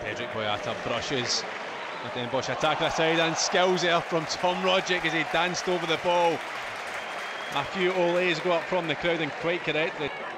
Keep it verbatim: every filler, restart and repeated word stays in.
Pedrick Boyata brushes, and then Bosch attack aside, and skills there from Tom Rogic as he danced over the ball. A few olays go up from the crowd, and quite correctly.